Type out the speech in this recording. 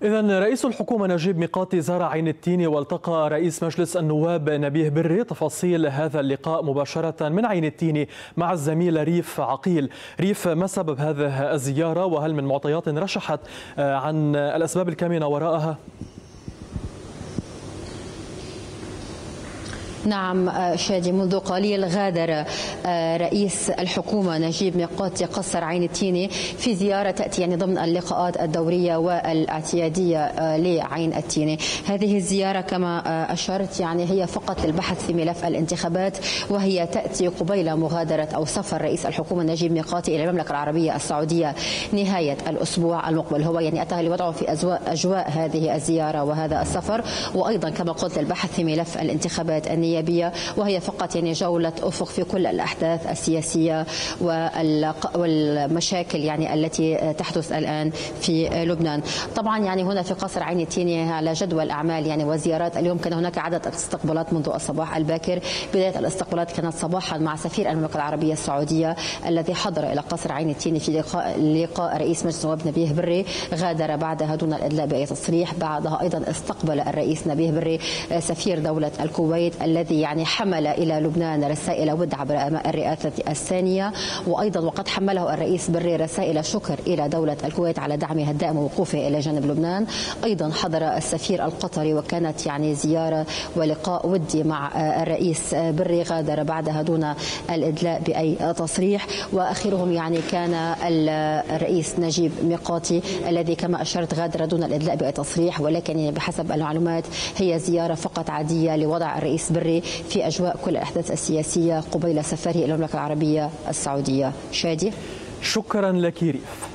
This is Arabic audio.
إذن رئيس الحكومة نجيب ميقاتي زار عين التين والتقى رئيس مجلس النواب نبيه بري. تفاصيل هذا اللقاء مباشرة من عين التين مع الزميل ريف عقيل. ريف، ما سبب هذه الزيارة وهل من معطيات رشحت عن الأسباب الكامنة وراءها؟ نعم شادي، منذ قليل غادر رئيس الحكومة نجيب ميقاتي قصر عين التين في زيارة تأتي ضمن اللقاءات الدورية والاعتيادية لعين التين. هذه الزيارة كما أشرت هي فقط للبحث في ملف الانتخابات، وهي تأتي قبيل مغادرة أو سفر رئيس الحكومة نجيب ميقاتي إلى المملكة العربية السعودية نهاية الأسبوع المقبل. هو أتى لوضعه في أجواء هذه الزيارة وهذا السفر، وأيضا كما قلت للبحث في ملف الانتخابات النيابية، وهي فقط جولة أفق في كل الأحداث السياسية والمشاكل التي تحدث الآن في لبنان. طبعا هنا في قصر عين التين على جدول أعمال وزيارات. اليوم كان هناك عدد استقبالات منذ الصباح الباكر. بداية الاستقبالات كانت صباحا مع سفير المملكة العربية السعودية الذي حضر إلى قصر عين التين في لقاء رئيس مجلس النواب نبيه بري. غادر بعدها دون الإدلاء بأي تصريح. بعدها أيضا استقبل الرئيس نبيه بري سفير دولة الكويت الذي حمل إلى لبنان رسائل ود عبر الرئاسة الثانية، وأيضا وقد حمله الرئيس بري رسائل شكر إلى دولة الكويت على دعمها الدائم ووقوفه إلى جانب لبنان. أيضا حضر السفير القطري وكانت زيارة ولقاء ودي مع الرئيس بري. غادر بعدها دون الإدلاء بأي تصريح. وآخرهم كان الرئيس نجيب ميقاتي الذي كما أشرت غادر دون الإدلاء بأي تصريح، ولكن بحسب المعلومات هي زيارة فقط عادية لوضع الرئيس بري في أجواء كل الأحداث السياسية قبيل سفره إلى المملكة العربية السعودية. شادي، شكرا لك ريف.